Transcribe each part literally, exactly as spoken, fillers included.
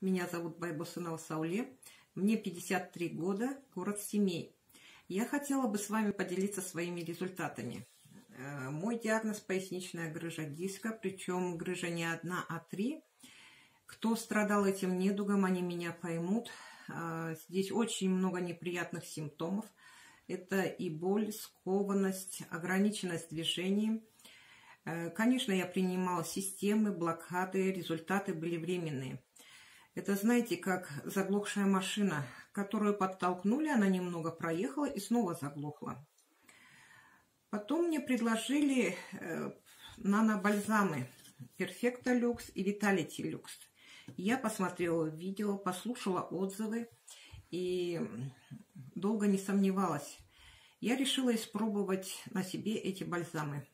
Меня зовут Байбосынова Сауле. Мне пятьдесят три года, город Семей. Я хотела бы с вами поделиться своими результатами. Мой диагноз — поясничная грыжа диска, причем грыжа не одна, а три. Кто страдал этим недугом, они меня поймут. Здесь очень много неприятных симптомов. Это и боль, скованность, ограниченность движений. Конечно, я принимала системы, блокады, результаты были временные. Это, знаете, как заглохшая машина, которую подтолкнули, она немного проехала и снова заглохла. Потом мне предложили э, нанобальзамы Perfecta Lux и Vitality Lux. Я посмотрела видео, послушала отзывы и долго не сомневалась. Я решила испробовать на себе эти бальзамы.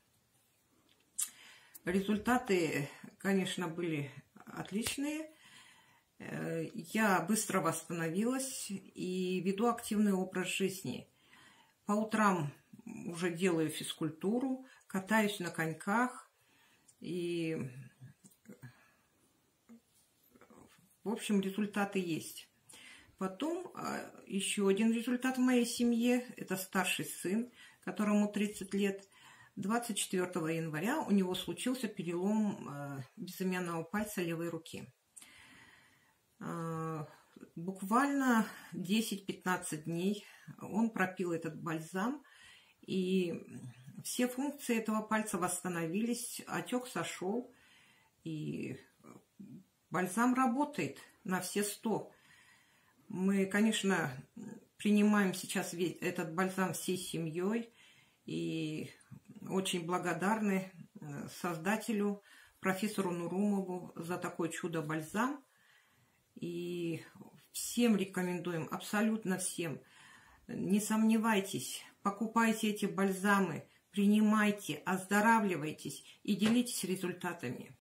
Результаты, конечно, были отличные. Я быстро восстановилась и веду активный образ жизни. По утрам уже делаю физкультуру, катаюсь на коньках. И, в общем, результаты есть. Потом еще один результат в моей семье. Это старший сын, которому тридцать лет. двадцать четвёртого января у него случился перелом безымянного пальца левой руки. Буквально десять-пятнадцать дней он пропил этот бальзам, и все функции этого пальца восстановились, отек сошел, и бальзам работает на все сто. Мы, конечно, принимаем сейчас весь этот бальзам всей семьей и очень благодарны создателю, профессору Нурумову, за такой чудо-бальзам. И всем рекомендуем, абсолютно всем. Не сомневайтесь, покупайте эти бальзамы, принимайте, оздоравливайтесь и делитесь результатами.